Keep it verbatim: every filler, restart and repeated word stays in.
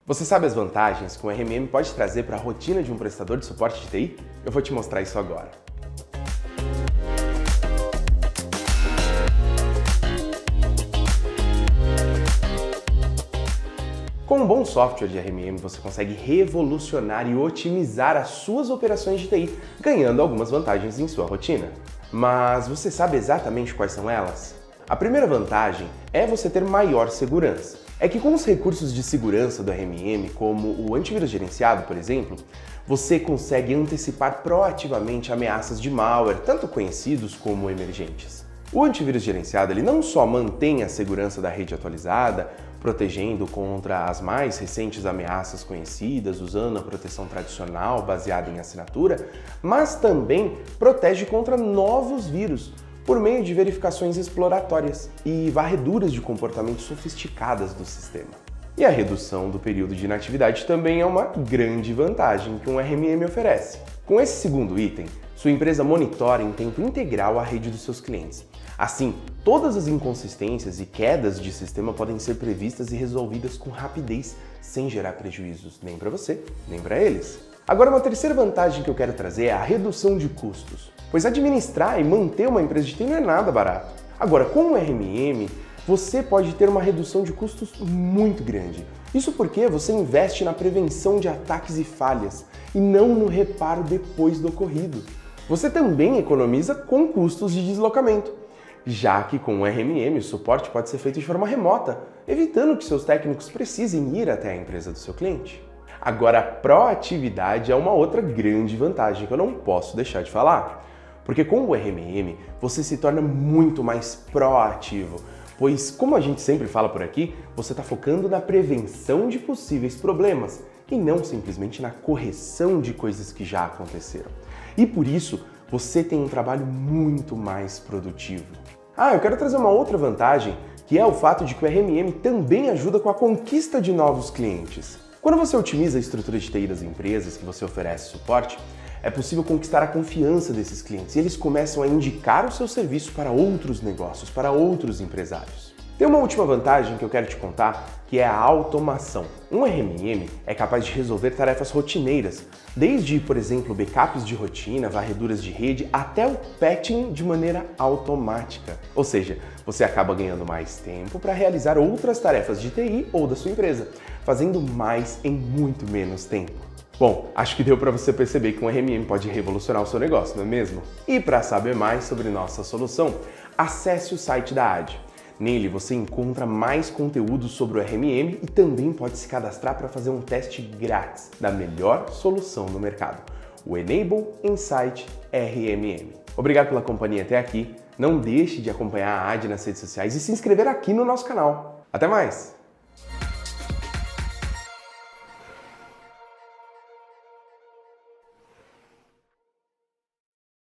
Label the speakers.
Speaker 1: Você sabe as vantagens que o R M M pode trazer para a rotina de um prestador de suporte de T I? Eu vou te mostrar isso agora. Com um bom software de R M M, você consegue revolucionar e otimizar as suas operações de T I, ganhando algumas vantagens em sua rotina. Mas você sabe exatamente quais são elas? A primeira vantagem é você ter maior segurança. É que com os recursos de segurança do R M M, como o antivírus gerenciado, por exemplo, você consegue antecipar proativamente ameaças de malware, tanto conhecidos como emergentes. O antivírus gerenciado ele não só mantém a segurança da rede atualizada, protegendo contra as mais recentes ameaças conhecidas, usando a proteção tradicional baseada em assinatura, mas também protege contra novos vírus, por meio de verificações exploratórias e varreduras de comportamentos sofisticadas do sistema. E a redução do período de inatividade também é uma grande vantagem que um R M M oferece. Com esse segundo item, sua empresa monitora em tempo integral a rede dos seus clientes. Assim, todas as inconsistências e quedas de sistema podem ser previstas e resolvidas com rapidez, sem gerar prejuízos nem para você, nem para eles. Agora, uma terceira vantagem que eu quero trazer é a redução de custos, pois administrar e manter uma empresa de T I não é nada barato. Agora, com o R M M, você pode ter uma redução de custos muito grande. Isso porque você investe na prevenção de ataques e falhas, e não no reparo depois do ocorrido. Você também economiza com custos de deslocamento, já que com o R M M o suporte pode ser feito de forma remota, evitando que seus técnicos precisem ir até a empresa do seu cliente. Agora, a proatividade é uma outra grande vantagem que eu não posso deixar de falar. Porque com o R M M você se torna muito mais proativo, pois, como a gente sempre fala por aqui, você está focando na prevenção de possíveis problemas e não simplesmente na correção de coisas que já aconteceram. E por isso, você tem um trabalho muito mais produtivo. Ah, eu quero trazer uma outra vantagem, que é o fato de que o R M M também ajuda com a conquista de novos clientes. Quando você otimiza a estrutura de T I das empresas que você oferece suporte, é possível conquistar a confiança desses clientes e eles começam a indicar o seu serviço para outros negócios, para outros empresários. Tem uma última vantagem que eu quero te contar, que é a automação. Um R M M é capaz de resolver tarefas rotineiras, desde, por exemplo, backups de rotina, varreduras de rede, até o patching de maneira automática. Ou seja, você acaba ganhando mais tempo para realizar outras tarefas de T I ou da sua empresa, fazendo mais em muito menos tempo. Bom, acho que deu para você perceber que um R M M pode revolucionar o seu negócio, não é mesmo? E para saber mais sobre nossa solução, acesse o site da A D. Nele você encontra mais conteúdo sobre o R M M e também pode se cadastrar para fazer um teste grátis da melhor solução do mercado, o Enable Insight R M M. Obrigado pela companhia até aqui, não deixe de acompanhar a A D nas redes sociais e se inscrever aqui no nosso canal. Até mais!